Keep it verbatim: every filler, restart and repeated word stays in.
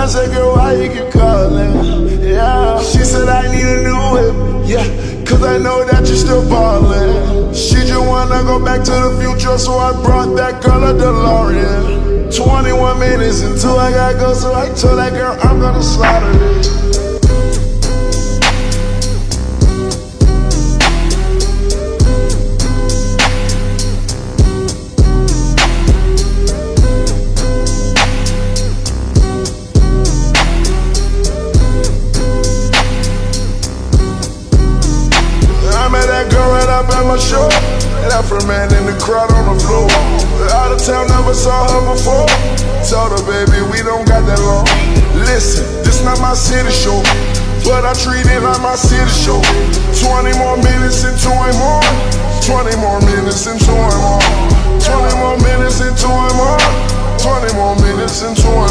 I said, girl, why you keep calling? Yeah. She said, I need a new whip. Yeah, cause I know that you're still ballin'. She just wanna go back to the future, so I brought that girl a DeLorean. twenty-one minutes until I gotta go, so I told that girl I'm gonna slaughter it. Show that for man in the crowd on the floor. Out of town, never saw her before. Told her, baby, we don't got that long. Listen, this not my city show, but I treat it like my city show. Twenty more minutes into it more. Twenty more minutes into it more. Twenty more minutes into it more. Twenty more minutes into it